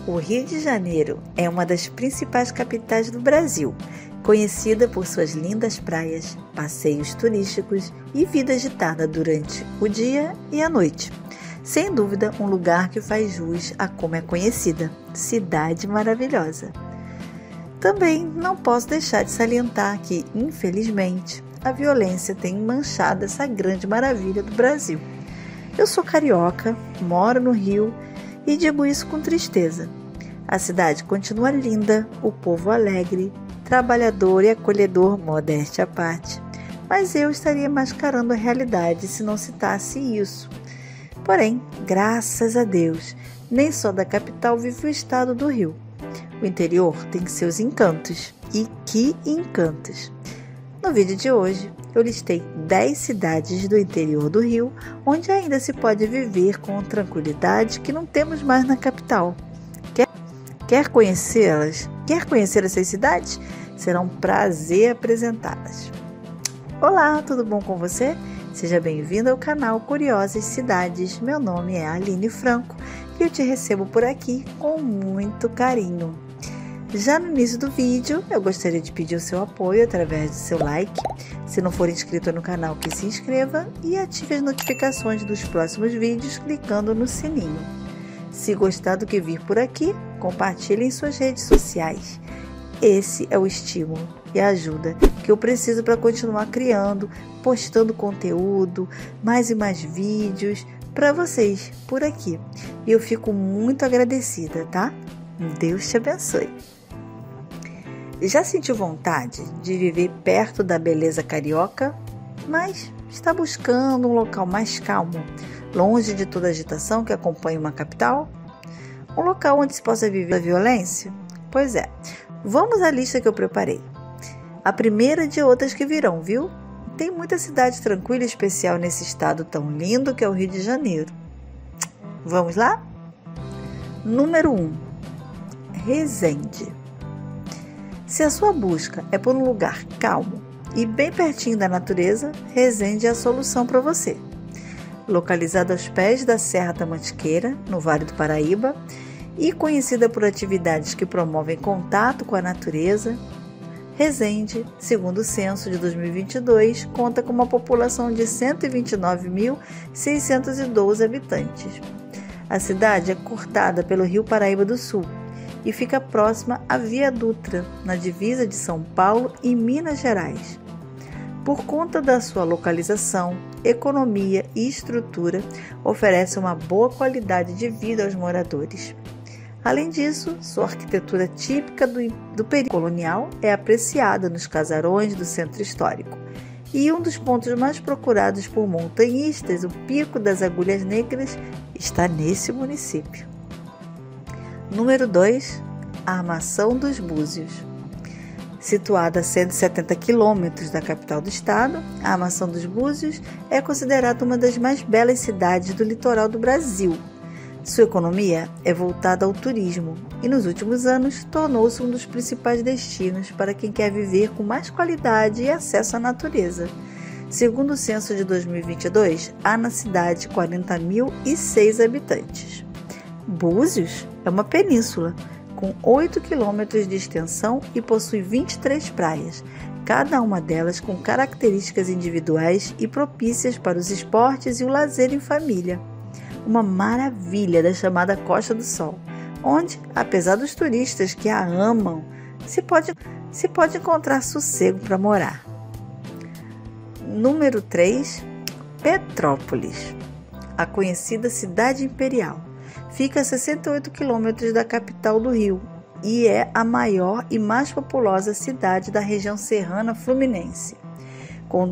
O Rio de Janeiro é uma das principais capitais do Brasil, conhecida por suas lindas praias, passeios turísticos e vida agitada durante o dia e a noite. Sem dúvida, um lugar que faz jus a como é conhecida, cidade maravilhosa. Também não posso deixar de salientar que, infelizmente, a violência tem manchado essa grande maravilha do Brasil. Eu sou carioca, moro no Rio e digo isso com tristeza. A cidade continua linda, o povo alegre, trabalhador e acolhedor, modéstia à parte. Mas eu estaria mascarando a realidade se não citasse isso. Porém, graças a Deus, nem só da capital vive o estado do Rio. O interior tem seus encantos. E que encantos! No vídeo de hoje, eu listei 10 cidades do interior do Rio, onde ainda se pode viver com tranquilidade que não temos mais na capital. Quer conhecê-las? Quer conhecer essas cidades? Será um prazer apresentá-las. Olá, tudo bom com você? Seja bem-vindo ao canal Curiosas Cidades. Meu nome é Aline Franco e eu te recebo por aqui com muito carinho. Já no início do vídeo, eu gostaria de pedir o seu apoio através do seu like. Se não for inscrito no canal, que se inscreva e ative as notificações dos próximos vídeos clicando no sininho. Se gostar do que vir por aqui, compartilhe em suas redes sociais. Esse é o estímulo e a ajuda que eu preciso para continuar criando, postando conteúdo, mais e mais vídeos para vocês por aqui. E eu fico muito agradecida, tá? Deus te abençoe. Já sentiu vontade de viver perto da beleza carioca, mas está buscando um local mais calmo, longe de toda a agitação que acompanha uma capital? Um local onde se possa viver a violência? Pois é, vamos à lista que eu preparei. A primeira de outras que virão, viu? Tem muita cidade tranquila e especial nesse estado tão lindo que é o Rio de Janeiro. Vamos lá? Número 1. Resende. Se a sua busca é por um lugar calmo e bem pertinho da natureza, Resende é a solução para você. Localizada aos pés da Serra da Mantiqueira, no Vale do Paraíba, e conhecida por atividades que promovem contato com a natureza, Resende, segundo o censo de 2022, conta com uma população de 129.612 habitantes. A cidade é cortada pelo Rio Paraíba do Sul e fica próxima à Via Dutra, na divisa de São Paulo e Minas Gerais. Por conta da sua localização, economia e estrutura, oferece uma boa qualidade de vida aos moradores. Além disso, sua arquitetura típica do período colonial é apreciada nos casarões do centro histórico. E um dos pontos mais procurados por montanhistas, o Pico das Agulhas Negras, está nesse município. Número 2. Armação dos Búzios. Situada a 170 quilômetros da capital do estado, a Armação dos Búzios é considerada uma das mais belas cidades do litoral do Brasil. Sua economia é voltada ao turismo e, nos últimos anos, tornou-se um dos principais destinos para quem quer viver com mais qualidade e acesso à natureza. Segundo o censo de 2022, há na cidade 40.006 habitantes. Búzios é uma península com 8 quilômetros de extensão e possui 23 praias, cada uma delas com características individuais e propícias para os esportes e o lazer em família. Uma maravilha da chamada Costa do Sol, onde, apesar dos turistas que a amam, se pode encontrar sossego para morar. Número 3. Petrópolis. A conhecida Cidade Imperial. Fica a 68 quilômetros da capital do Rio e é a maior e mais populosa cidade da região serrana fluminense, com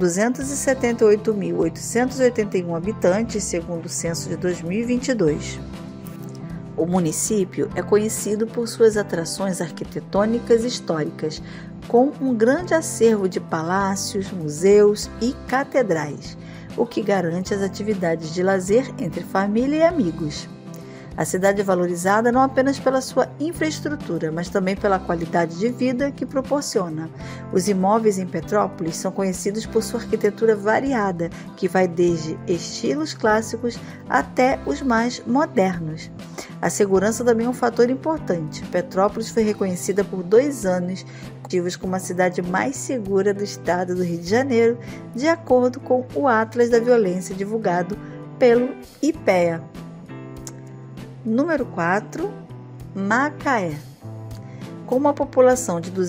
278.881 habitantes, segundo o censo de 2022. O município é conhecido por suas atrações arquitetônicas e históricas, com um grande acervo de palácios, museus e catedrais, o que garante as atividades de lazer entre família e amigos. A cidade é valorizada não apenas pela sua infraestrutura, mas também pela qualidade de vida que proporciona. Os imóveis em Petrópolis são conhecidos por sua arquitetura variada, que vai desde estilos clássicos até os mais modernos. A segurança também é um fator importante. Petrópolis foi reconhecida por 2 anos como a cidade mais segura do estado do Rio de Janeiro, de acordo com o Atlas da Violência divulgado pelo IPEA. Número 4, Macaé. Com uma população de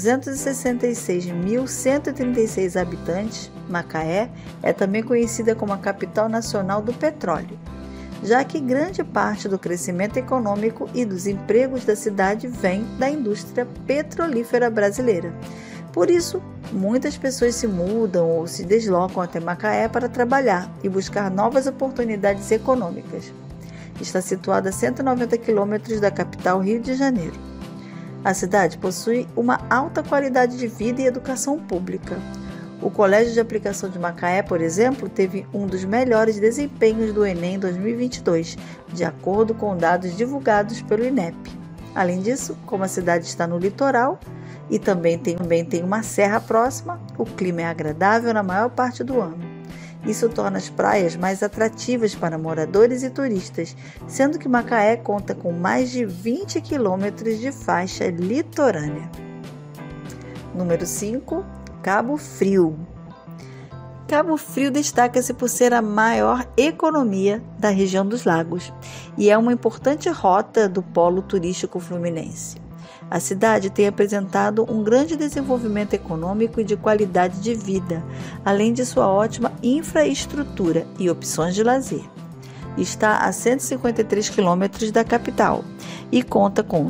266.136 habitantes, Macaé é também conhecida como a capital nacional do petróleo, já que grande parte do crescimento econômico e dos empregos da cidade vem da indústria petrolífera brasileira. Por isso, muitas pessoas se mudam ou se deslocam até Macaé para trabalhar e buscar novas oportunidades econômicas. Está situada a 190 quilômetros da capital Rio de Janeiro. A cidade possui uma alta qualidade de vida e educação pública. O Colégio de Aplicação de Macaé, por exemplo, teve um dos melhores desempenhos do Enem 2022, de acordo com dados divulgados pelo INEP. Além disso, como a cidade está no litoral e também tem uma serra próxima, o clima é agradável na maior parte do ano. Isso torna as praias mais atrativas para moradores e turistas, sendo que Macaé conta com mais de 20 quilômetros de faixa litorânea. Número 5. Cabo Frio. Cabo Frio destaca-se por ser a maior economia da região dos lagos e é uma importante rota do polo turístico fluminense. A cidade tem apresentado um grande desenvolvimento econômico e de qualidade de vida, além de sua ótima infraestrutura e opções de lazer. Está a 153 quilômetros da capital e conta com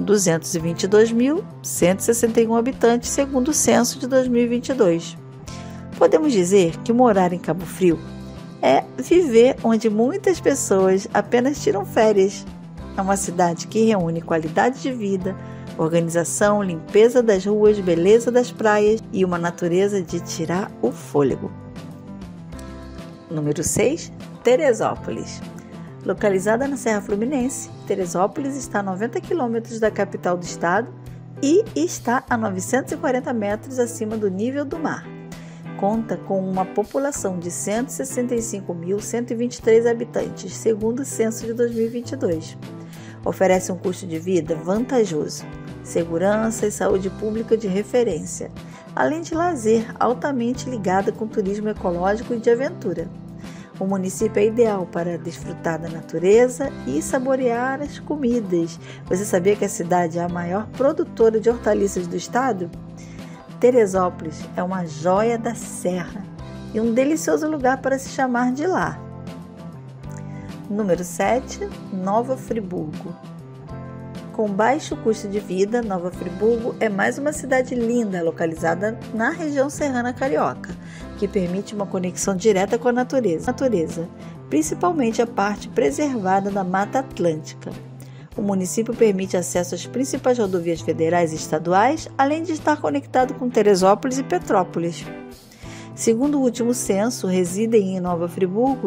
222.161 habitantes, segundo o censo de 2022. Podemos dizer que morar em Cabo Frio é viver onde muitas pessoas apenas tiram férias. É uma cidade que reúne qualidade de vida, organização, limpeza das ruas, beleza das praias e uma natureza de tirar o fôlego. Número 6. Teresópolis. Localizada na Serra Fluminense, Teresópolis está a 90 quilômetros da capital do estado e está a 940 metros acima do nível do mar. Conta com uma população de 165.123 habitantes, segundo o censo de 2022. Oferece um custo de vida vantajoso, segurança e saúde pública de referência, além de lazer altamente ligado com turismo ecológico e de aventura. O município é ideal para desfrutar da natureza e saborear as comidas. Você sabia que a cidade é a maior produtora de hortaliças do estado? Teresópolis é uma joia da serra e um delicioso lugar para se chamar de lar. Número 7. Nova Friburgo. Com baixo custo de vida, Nova Friburgo é mais uma cidade linda localizada na região serrana carioca, que permite uma conexão direta com a natureza, principalmente a parte preservada da Mata Atlântica. O município permite acesso às principais rodovias federais e estaduais, além de estar conectado com Teresópolis e Petrópolis. Segundo o último censo, residem em Nova Friburgo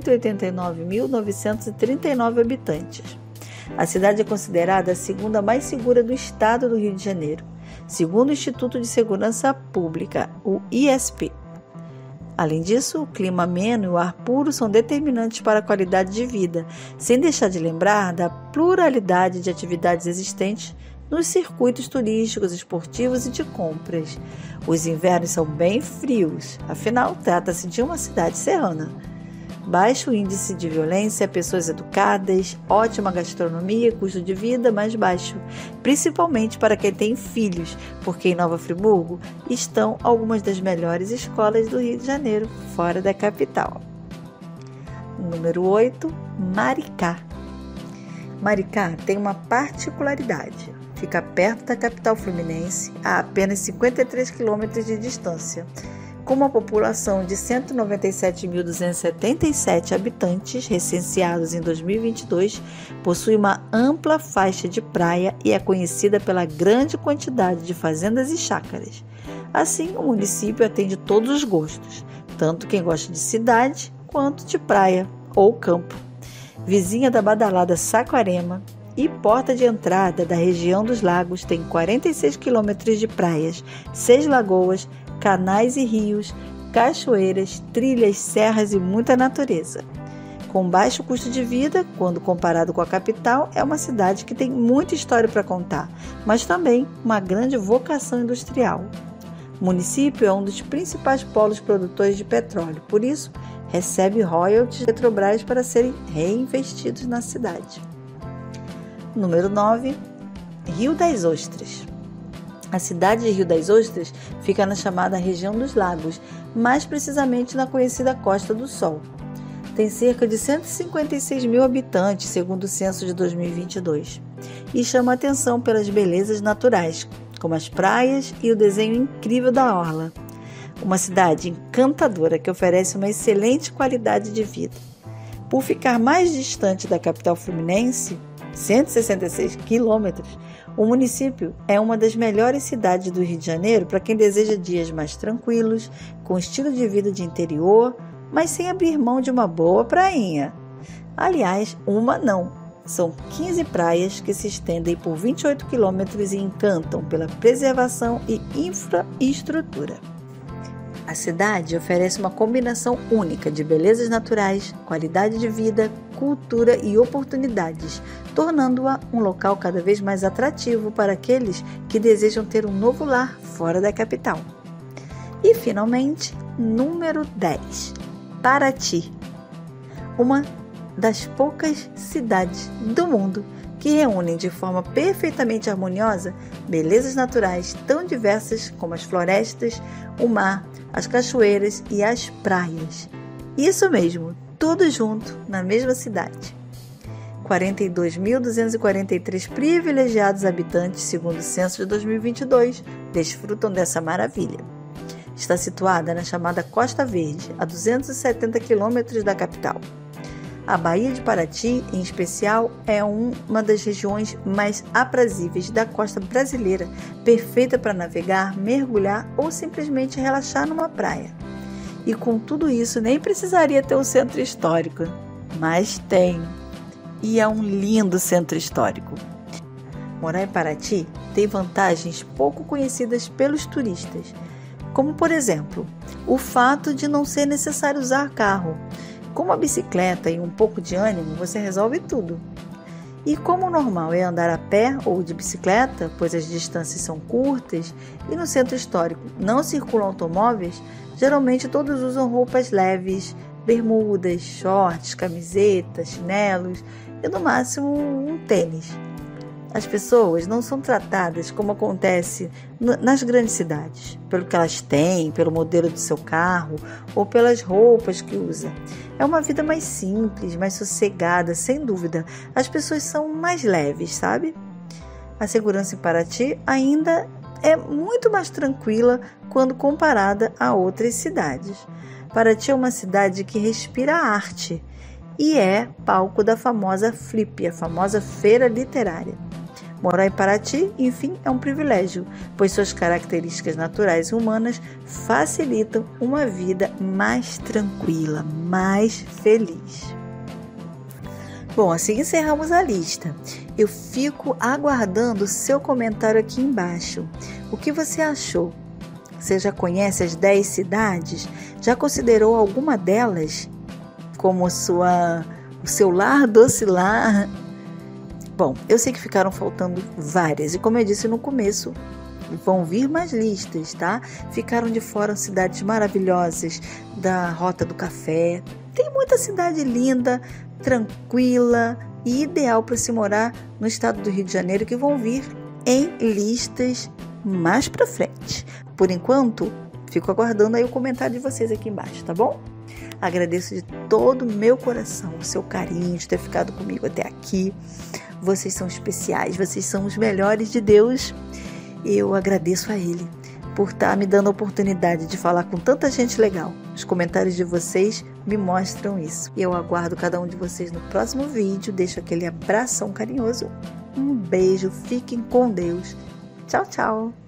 189.939 habitantes. A cidade é considerada a segunda mais segura do estado do Rio de Janeiro, segundo o Instituto de Segurança Pública, o ISP. Além disso, o clima ameno e o ar puro são determinantes para a qualidade de vida, sem deixar de lembrar da pluralidade de atividades existentes nos circuitos turísticos, esportivos e de compras. Os invernos são bem frios, afinal, trata-se de uma cidade serrana. Baixo índice de violência, pessoas educadas, ótima gastronomia e custo de vida mais baixo, principalmente para quem tem filhos, porque em Nova Friburgo estão algumas das melhores escolas do Rio de Janeiro, fora da capital. Número 8. Maricá. Maricá tem uma particularidade. Fica perto da capital fluminense, a apenas 53 quilômetros de distância. Com uma população de 197.277 habitantes recenseados em 2022, possui uma ampla faixa de praia e é conhecida pela grande quantidade de fazendas e chácaras. Assim, o município atende todos os gostos, tanto quem gosta de cidade quanto de praia ou campo. Vizinha da badalada Saquarema e porta de entrada da região dos lagos, tem 46 quilômetros de praias, 6 lagoas, canais e rios, cachoeiras, trilhas, serras e muita natureza. Com baixo custo de vida, quando comparado com a capital, é uma cidade que tem muita história para contar, mas também uma grande vocação industrial. O município é um dos principais polos produtores de petróleo, por isso, recebe royalties da Petrobras para serem reinvestidos na cidade. Número 9. Rio das Ostras. A cidade de Rio das Ostras fica na chamada região dos lagos, mais precisamente na conhecida Costa do Sol. Tem cerca de 156 mil habitantes, segundo o censo de 2022, e chama a atenção pelas belezas naturais, como as praias e o desenho incrível da orla. Uma cidade encantadora que oferece uma excelente qualidade de vida. Por ficar mais distante da capital fluminense, 166 quilômetros, o município é uma das melhores cidades do Rio de Janeiro para quem deseja dias mais tranquilos, com estilo de vida de interior, mas sem abrir mão de uma boa prainha. Aliás, uma não. São 15 praias que se estendem por 28 quilômetros e encantam pela preservação e infraestrutura. A cidade oferece uma combinação única de belezas naturais, qualidade de vida, cultura e oportunidades, tornando-a um local cada vez mais atrativo para aqueles que desejam ter um novo lar fora da capital. E, finalmente, número 10. Paraty. Uma das poucas cidades do mundo que reúnem de forma perfeitamente harmoniosa belezas naturais tão diversas como as florestas, o mar, as cachoeiras e as praias. Isso mesmo, tudo junto na mesma cidade. 42.243 privilegiados habitantes, segundo o censo de 2022, desfrutam dessa maravilha. Está situada na chamada Costa Verde, a 270 quilômetros da capital. A Baía de Paraty, em especial, é uma das regiões mais aprazíveis da costa brasileira, perfeita para navegar, mergulhar ou simplesmente relaxar numa praia. E com tudo isso, nem precisaria ter um centro histórico, mas tem. E é um lindo centro histórico. Morar em Paraty tem vantagens pouco conhecidas pelos turistas, como, por exemplo, o fato de não ser necessário usar carro. Com uma bicicleta e um pouco de ânimo, você resolve tudo. E como o normal é andar a pé ou de bicicleta, pois as distâncias são curtas, e no centro histórico não circulam automóveis, geralmente todos usam roupas leves, bermudas, shorts, camisetas, chinelos e no máximo um tênis. As pessoas não são tratadas como acontece nas grandes cidades, pelo que elas têm, pelo modelo do seu carro ou pelas roupas que usa. É uma vida mais simples, mais sossegada, sem dúvida. As pessoas são mais leves, sabe? A segurança em Paraty ainda é muito mais tranquila quando comparada a outras cidades. Paraty é uma cidade que respira arte e é palco da famosa Flip, a famosa feira literária. Morar em Paraty, enfim, é um privilégio, pois suas características naturais e humanas facilitam uma vida mais tranquila, mais feliz. Bom, assim encerramos a lista. Eu fico aguardando o seu comentário aqui embaixo. O que você achou? Você já conhece as 10 cidades? Já considerou alguma delas como o seu lar doce lar? Bom, eu sei que ficaram faltando várias e, como eu disse no começo, vão vir mais listas, tá? Ficaram de fora cidades maravilhosas da Rota do Café. Tem muita cidade linda, tranquila e ideal para se morar no estado do Rio de Janeiro que vão vir em listas mais para frente. Por enquanto, fico aguardando aí o comentário de vocês aqui embaixo, tá bom? Agradeço de todo o meu coração o seu carinho de ter ficado comigo até aqui. Vocês são especiais, vocês são os melhores de Deus. Eu agradeço a Ele por estar me dando a oportunidade de falar com tanta gente legal. Os comentários de vocês me mostram isso. E eu aguardo cada um de vocês no próximo vídeo. Deixo aquele abração carinhoso. Um beijo, fiquem com Deus. Tchau, tchau.